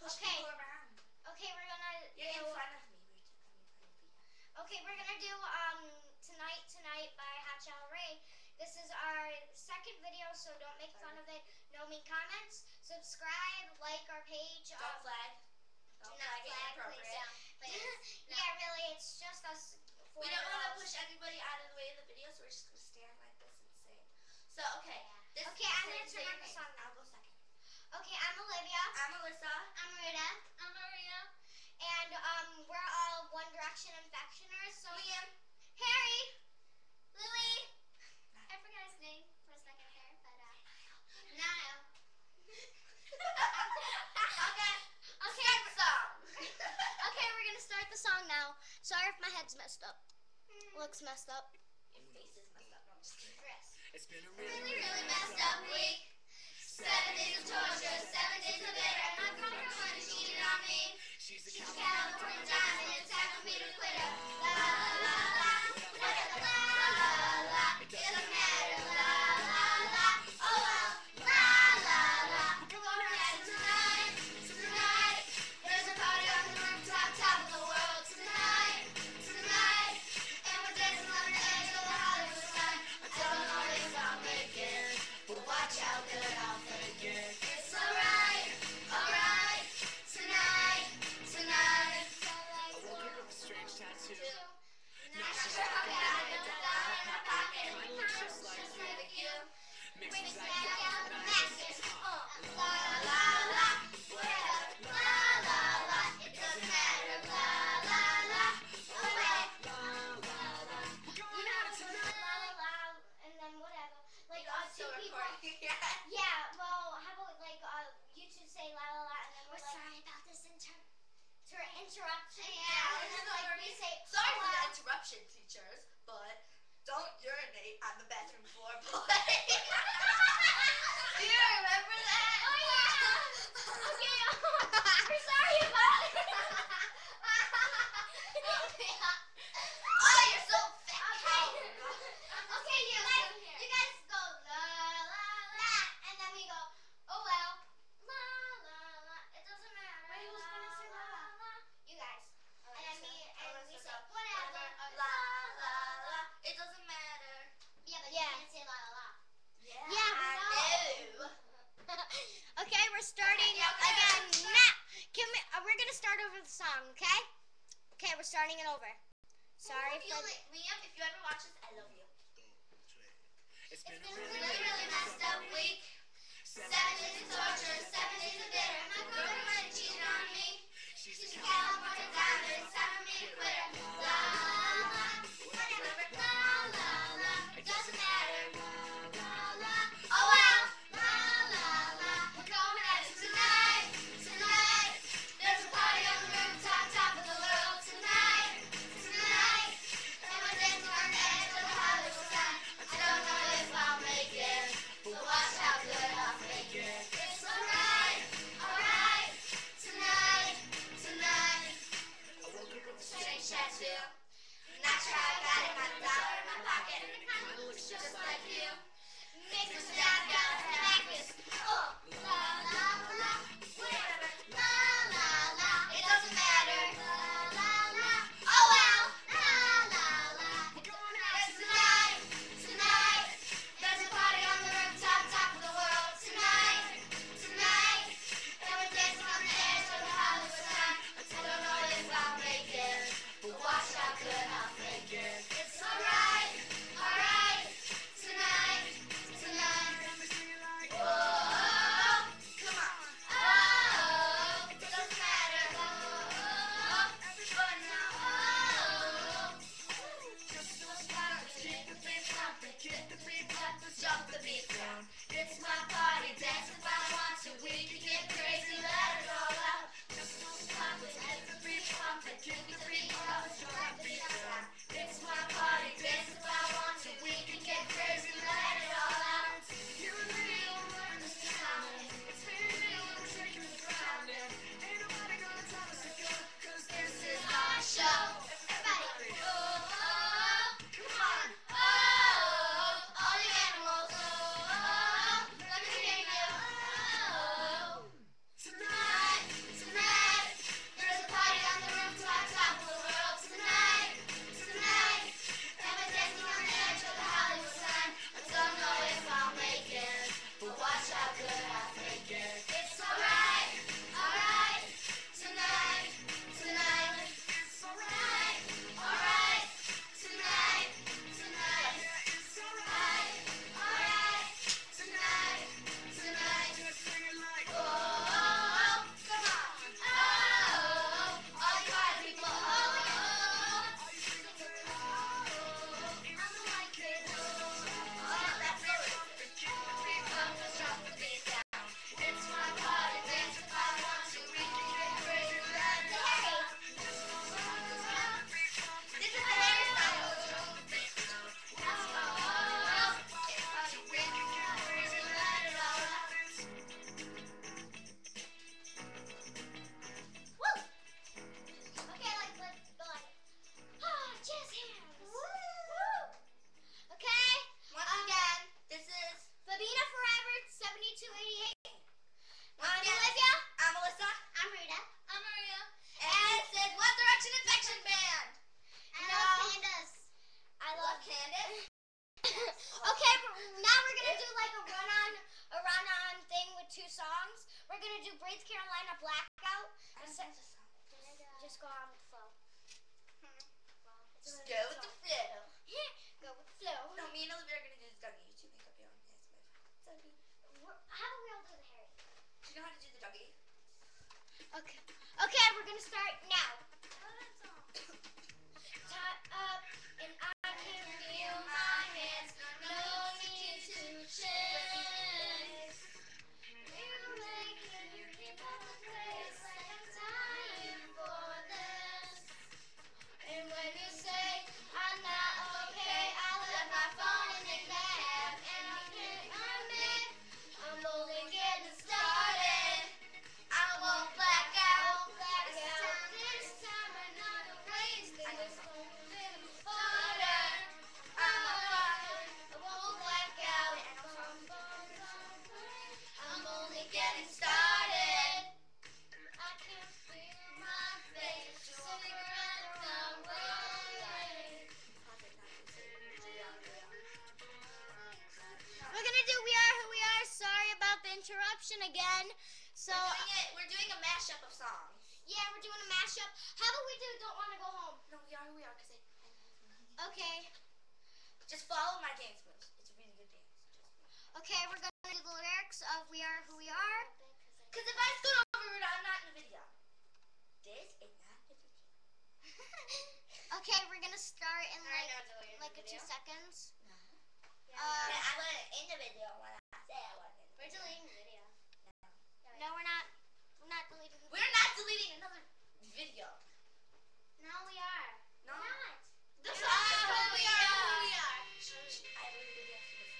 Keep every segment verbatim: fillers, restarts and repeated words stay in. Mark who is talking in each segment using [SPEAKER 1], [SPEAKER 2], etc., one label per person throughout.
[SPEAKER 1] push
[SPEAKER 2] Okay.
[SPEAKER 1] people around.
[SPEAKER 2] Okay, we're gonna
[SPEAKER 1] You're
[SPEAKER 2] do.
[SPEAKER 1] in front of me. We're just in front of you.
[SPEAKER 2] Okay, we're gonna do um Tonight Tonight by Hot Shell Ray. This is our second video, so don't make fun of it. No mean comments. Subscribe, like our page.
[SPEAKER 1] Don't
[SPEAKER 2] um,
[SPEAKER 1] flag.
[SPEAKER 2] Do
[SPEAKER 1] Don't
[SPEAKER 2] not
[SPEAKER 1] flag it
[SPEAKER 2] flag,
[SPEAKER 1] inappropriate.
[SPEAKER 2] please don't. Please. Yeah, really, it's just us. Four
[SPEAKER 1] We don't want to
[SPEAKER 2] girls.
[SPEAKER 1] push anybody out of the way of the video, so we're just going to stand like this and sing. So, okay. This
[SPEAKER 2] Okay, I'm
[SPEAKER 1] same
[SPEAKER 2] gonna turn up the
[SPEAKER 1] thing.
[SPEAKER 2] song now.
[SPEAKER 1] I'll go second.
[SPEAKER 2] Okay, I'm Olivia.
[SPEAKER 1] I'm Alyssa.
[SPEAKER 2] I'm Rita. I'm Maria. And um, we're all One Direction infectioners. So
[SPEAKER 1] Liam.
[SPEAKER 2] Harry. Lily. I forgot his name for a second there, but uh, Niall. Okay. Okay.
[SPEAKER 1] Start the song.
[SPEAKER 2] Okay, we're gonna start the song now. Sorry if my head's messed up. Looks messed up.
[SPEAKER 1] Your face is messed up. No, I'm just kidding.
[SPEAKER 2] Chris.
[SPEAKER 3] It's been a
[SPEAKER 2] Really, really messed up week. Seven days of torture, seven days of bitter. My girlfriend cheated on me.
[SPEAKER 3] She's a
[SPEAKER 2] She's
[SPEAKER 3] cowboy.
[SPEAKER 2] California diamond and tacked me to quit her. La la la, la la la la. It doesn't matter. La la la. Oh well. La la la. We're going out tonight, tonight. There's a party on the rooftop, top of the world tonight, tonight. And we're dancing on the edge of the Hollywood sign. I don't know if I'll make it, but watch how good I'll fake it. It's alright, alright. Tonight, tonight.
[SPEAKER 3] A woman with a strange tattoo.
[SPEAKER 2] Not sure how I got it. Down in my pocket.
[SPEAKER 3] Kinda looks just like
[SPEAKER 2] like you.
[SPEAKER 3] Mixed
[SPEAKER 2] Mix
[SPEAKER 3] with
[SPEAKER 2] that
[SPEAKER 3] that
[SPEAKER 2] down
[SPEAKER 3] gal
[SPEAKER 2] the
[SPEAKER 3] from
[SPEAKER 2] masses. Uh, la la la. Whatever. La la la. It doesn't matter. La la la. Oh well.
[SPEAKER 3] La la la. We're going out tonight.
[SPEAKER 2] La la la. And then whatever. Like
[SPEAKER 1] You
[SPEAKER 2] uh,
[SPEAKER 1] know,
[SPEAKER 2] two
[SPEAKER 1] still
[SPEAKER 2] people.
[SPEAKER 1] recording. Yeah.
[SPEAKER 2] Yeah. Well, how about like uh, you two say la la la, and then we're,
[SPEAKER 1] We're
[SPEAKER 2] like,
[SPEAKER 1] sorry about this inter-
[SPEAKER 2] to interruption.
[SPEAKER 1] Yeah,
[SPEAKER 2] And then like we say.
[SPEAKER 1] Sorry
[SPEAKER 2] oh,
[SPEAKER 1] for the
[SPEAKER 2] well.
[SPEAKER 1] interruption, teachers, but don't urinate on the bathroom floor, boy. Do you remember that?
[SPEAKER 2] Oh yeah. Okay. We're sorry about it.
[SPEAKER 1] Oh, you're so fat.
[SPEAKER 2] Okay. Okay, you guys, you guys go la la la, and then we go, oh well, la la la. It doesn't matter.
[SPEAKER 1] Wait, who's gonna say la?
[SPEAKER 2] la? You guys. And then me and we say
[SPEAKER 1] Alyssa,
[SPEAKER 2] whatever.
[SPEAKER 1] La la la. It doesn't matter.
[SPEAKER 2] Yeah, but
[SPEAKER 4] Yeah.
[SPEAKER 2] you can't say la la la.
[SPEAKER 1] Yeah,
[SPEAKER 2] Yeah,
[SPEAKER 1] I
[SPEAKER 2] we
[SPEAKER 1] know.
[SPEAKER 4] Okay, we're starting
[SPEAKER 1] Okay, yeah,
[SPEAKER 4] again
[SPEAKER 1] okay.
[SPEAKER 4] now. Can we, uh, we're gonna start over the song, okay? Okay, we're starting it over. Sorry
[SPEAKER 1] If you
[SPEAKER 4] for.
[SPEAKER 1] li- Liam, if you ever watch this, I love you.
[SPEAKER 3] It's been a
[SPEAKER 2] It's
[SPEAKER 3] really,
[SPEAKER 2] really, really messed up week. Seven days of torture, seven days of bitter. My girlfriend cheated on me.
[SPEAKER 3] She's
[SPEAKER 2] She's
[SPEAKER 3] a
[SPEAKER 2] a
[SPEAKER 3] cowboy.
[SPEAKER 2] California diamond. It's time for me to quit her. La la la, whatever. La la la, it doesn't matter. La la la, oh well. La la la, we're going at it tonight, tonight. There's a party on the rooftop, top of the world tonight, tonight. And we're dancing on the edge of the Hollywood sign. I don't know if I'll make it, but watch how good I'll fake it. It's alright.
[SPEAKER 4] songs. We're gonna do Braids Carolina Blackout.
[SPEAKER 1] I don't know the song.
[SPEAKER 4] Just go on with the flow.
[SPEAKER 1] Just go with the flow.
[SPEAKER 4] Go with the flow.
[SPEAKER 1] No, me and Olivia are gonna do the Dougie. You two make up your own dance move. Dougie.
[SPEAKER 4] We're- How about we all do the Harry?
[SPEAKER 1] Do you know how to do the Dougie?
[SPEAKER 4] Okay. Okay, we're gonna start now. Tie up and I can feel my hands. No need to chase. You make it, you keep up the pace like I'm dying for this. And when you say I'm not okay, I left my phone in the cab and I can't admit I'm only getting started. I won't black out. This time, this time I'm not erased. Things gon' be a little harder. I'm alright. I won't black out. I'm only getting started. I can feel my face. Cigarette down rolling. We're gonna do We Are Who We Are. Sorry about the interruption again. So
[SPEAKER 1] We're doing it. We're doing a mashup of songs.
[SPEAKER 4] yeah, we're doing a mashup. How about we do Don't Wanna Go Home?
[SPEAKER 1] No, we are who we are because I.
[SPEAKER 4] Okay.
[SPEAKER 1] Just follow my dance moves. It's a really good dance.
[SPEAKER 4] Okay, we're gonna do the lyrics of We Are Who We Are.
[SPEAKER 1] Because if I scoot over it, I'm not in the video. This is not the video.
[SPEAKER 4] Okay, we're gonna start in like like a two seconds. Um,
[SPEAKER 1] Yeah, I wasn't in the video when I said I wasn't in the
[SPEAKER 4] we're
[SPEAKER 1] video.
[SPEAKER 4] deleting the video. No, we're not. We're not deleting the
[SPEAKER 1] We're not deleting another video.
[SPEAKER 4] No, we are.
[SPEAKER 1] No.
[SPEAKER 4] We're not.
[SPEAKER 1] The
[SPEAKER 4] We
[SPEAKER 1] song
[SPEAKER 4] are
[SPEAKER 1] is
[SPEAKER 4] who
[SPEAKER 1] called
[SPEAKER 4] we
[SPEAKER 1] We Are Who
[SPEAKER 4] are.
[SPEAKER 1] We Are. Shh, I have a really good dance to this.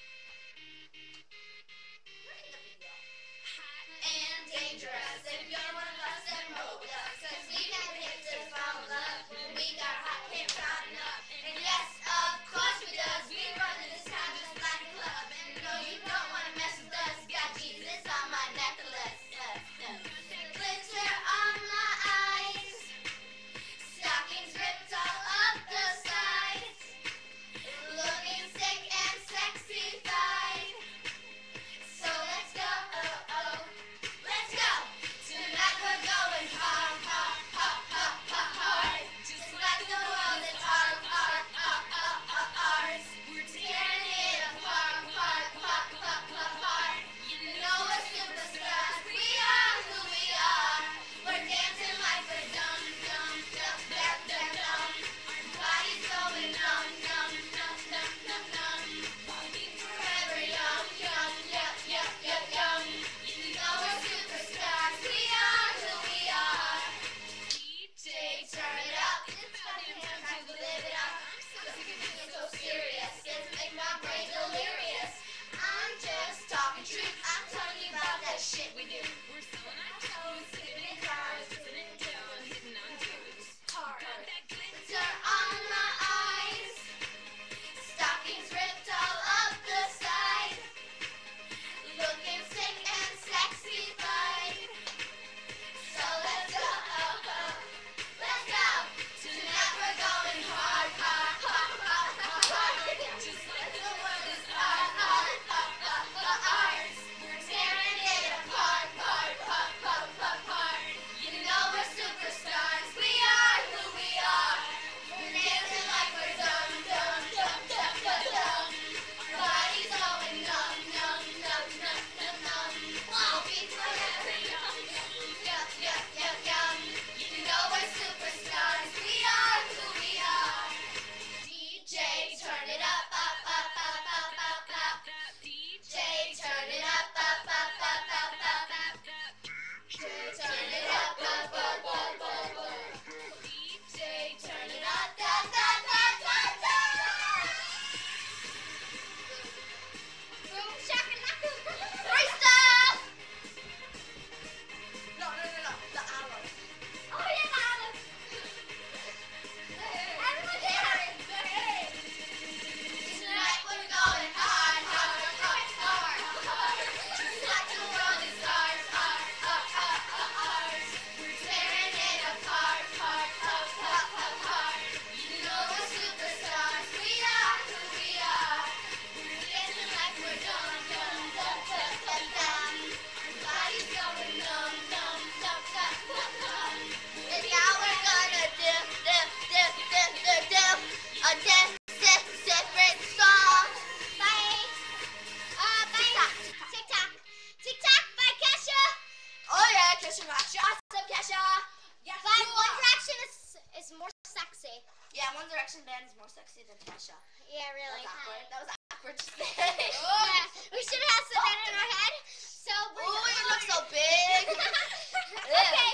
[SPEAKER 1] We're in the video. And dangerous. If you're one of us, then roll with us. Cause we never hit to fall in love. When we got hot, can't find enough. And yes, of course we does. We run in this town just like a club. And no, you don't wanna mess with us. like Christian rock. Awesome, Kesha.
[SPEAKER 2] Yes, but One Direction is is more sexy.
[SPEAKER 1] Yeah, One Direction band is more sexy than Kesha.
[SPEAKER 2] Yeah, really.
[SPEAKER 1] That was awkward. That was awkward to say.
[SPEAKER 2] Yeah, we should have said that in our head. So we're
[SPEAKER 1] Oh,
[SPEAKER 2] gonna-
[SPEAKER 1] you look so big.
[SPEAKER 2] Okay.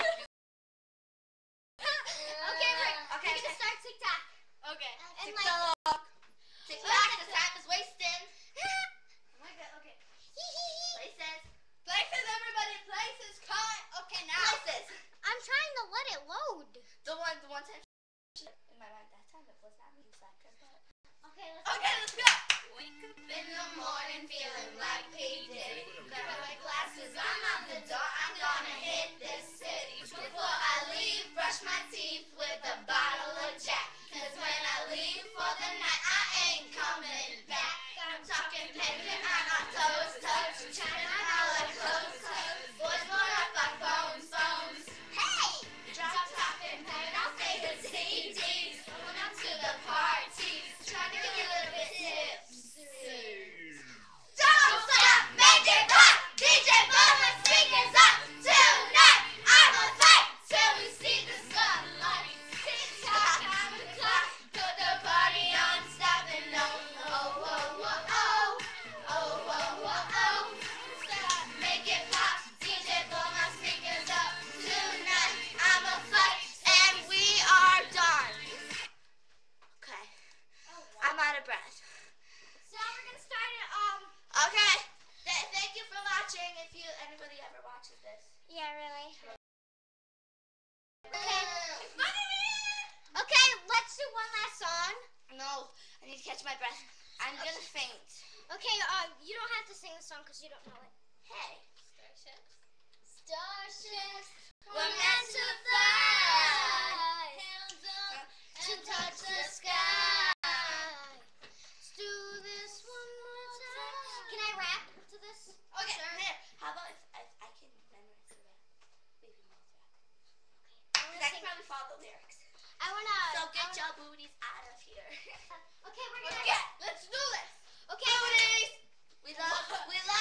[SPEAKER 2] Okay, we're,
[SPEAKER 1] Okay,
[SPEAKER 2] we're gonna
[SPEAKER 1] okay.
[SPEAKER 2] start TikTok.
[SPEAKER 4] Okay.
[SPEAKER 2] And like,
[SPEAKER 1] TikTok. TikTok, the time is wasting.
[SPEAKER 2] oh my god, okay.
[SPEAKER 1] Places.
[SPEAKER 4] Places, everybody. Places. Cut. Okay, now.
[SPEAKER 1] Places.
[SPEAKER 2] I'm trying to let it load.
[SPEAKER 1] The one, the one time in my mind that time it was not me, slacker, but.
[SPEAKER 2] Okay, let's
[SPEAKER 4] Okay, let's go.
[SPEAKER 1] Wake up in the morning feeling like P. Diddy. Grab my glasses, I'm out the door. I'm gonna hit this city. Before I leave, brush my teeth with a bottle of Jack. Cause when I leave for the night, I ain't coming back. I'm talking pavement, I got toes, toes. Trying to holler, clothes, clothes. Boys wanna fuck phones, phones. Hey! Drop top and paint, I'll say the C Ds. Going out to the parties. Trying to get a little bit tipsy. Don't stop, make it pop. D J blow my speakers up. Tonight, I'ma fight till we see the sunlight. Tick-tock, time to clock. Put the party on, stopping. Oh, oh, oh, oh, oh. Oh, oh, oh, oh. Stop, make it pop. D J blow my speakers up. Tonight, I'ma fight. And we are done. Okay. I'm out of breath.
[SPEAKER 2] So we're gonna start it. Um.
[SPEAKER 1] Okay. Th- thank you for watching. If you anybody ever watches this.
[SPEAKER 2] Yeah, really. Okay. Okay, let's do one last song.
[SPEAKER 1] No, I need to catch my breath. I'm gonna faint.
[SPEAKER 2] Okay. Um. You don't have to sing the song because you don't know it.
[SPEAKER 1] Hey.
[SPEAKER 2] Starships.
[SPEAKER 1] We're meant to fly.
[SPEAKER 2] Hands up and touch the sky. Let's do this one more time. Can I rap to this?
[SPEAKER 1] Okay.
[SPEAKER 2] Sure.
[SPEAKER 1] Here. How about if I, I can memorize the rap? We can both rap.
[SPEAKER 2] I
[SPEAKER 1] Cause
[SPEAKER 2] wanna
[SPEAKER 1] I can
[SPEAKER 2] sing.
[SPEAKER 1] probably follow the lyrics.
[SPEAKER 2] I wanna.
[SPEAKER 1] So
[SPEAKER 2] I
[SPEAKER 1] get
[SPEAKER 2] wanna-
[SPEAKER 1] your booties out of here.
[SPEAKER 2] Okay, we're gonna.
[SPEAKER 1] Okay. Let's do this.
[SPEAKER 2] Okay.
[SPEAKER 1] Booties. We love. We love.